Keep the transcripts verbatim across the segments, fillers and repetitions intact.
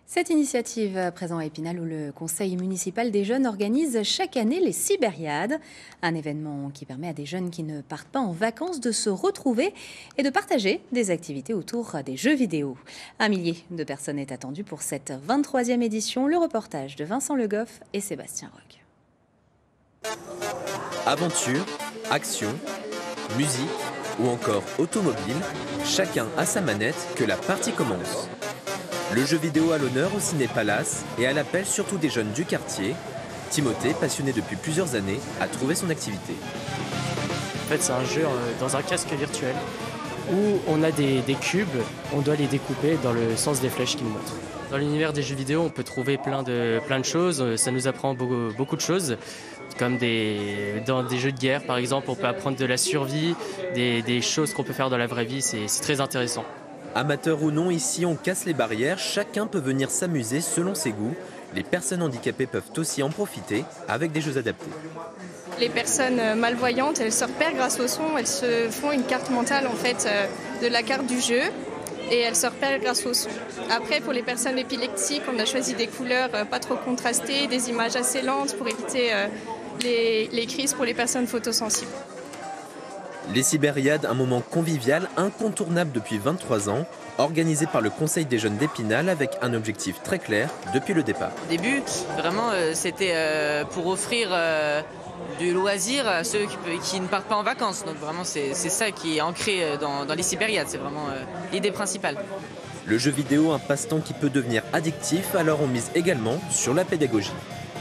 Cette initiative présente à Épinal où le conseil municipal des jeunes organise chaque année les Cybériades, un événement qui permet à des jeunes qui ne partent pas en vacances de se retrouver et de partager des activités autour des jeux vidéo. Un millier de personnes est attendu pour cette vingt-troisième édition. Le reportage de Vincent Le Goff et Sébastien Roch. Aventure, action, musique ou encore automobile, chacun a sa manette que la partie commence. Le jeu vidéo à l'honneur au Ciné Palace et à l'appel surtout des jeunes du quartier. Timothée, passionné depuis plusieurs années, a trouvé son activité. En fait, c'est un jeu dans un casque virtuel où on a des, des cubes, on doit les découper dans le sens des flèches qu'il montre. Dans l'univers des jeux vidéo, on peut trouver plein de, plein de choses, ça nous apprend beaucoup, beaucoup de choses, comme des, dans des jeux de guerre par exemple, on peut apprendre de la survie, des, des choses qu'on peut faire dans la vraie vie, c'est très intéressant. Amateurs ou non, ici on casse les barrières, chacun peut venir s'amuser selon ses goûts. Les personnes handicapées peuvent aussi en profiter avec des jeux adaptés. Les personnes malvoyantes, elles se repèrent grâce au son, elles se font une carte mentale en fait de la carte du jeu et elles se repèrent grâce au son. Après, pour les personnes épileptiques, on a choisi des couleurs pas trop contrastées, des images assez lentes pour éviter les, les crises pour les personnes photosensibles. Les Cybériades, un moment convivial incontournable depuis vingt-trois ans, organisé par le Conseil des jeunes d'Épinal avec un objectif très clair depuis le départ. Au début, vraiment, euh, c'était euh, pour offrir euh, du loisir à ceux qui, qui ne partent pas en vacances. Donc vraiment, c'est ça qui est ancré dans, dans les Cybériades, c'est vraiment euh, l'idée principale. Le jeu vidéo, un passe-temps qui peut devenir addictif, alors on mise également sur la pédagogie.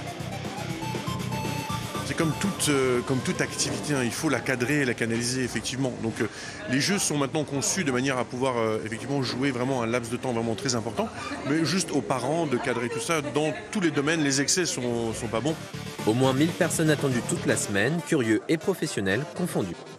C'est comme toute, euh, comme toute activité, hein, il faut la cadrer et la canaliser effectivement. Donc euh, les jeux sont maintenant conçus de manière à pouvoir euh, effectivement jouer vraiment un laps de temps vraiment très important, mais juste aux parents de cadrer tout ça. Dans tous les domaines, les excès sont, sont pas bons. Au moins mille personnes attendues toute la semaine, curieux et professionnels confondus.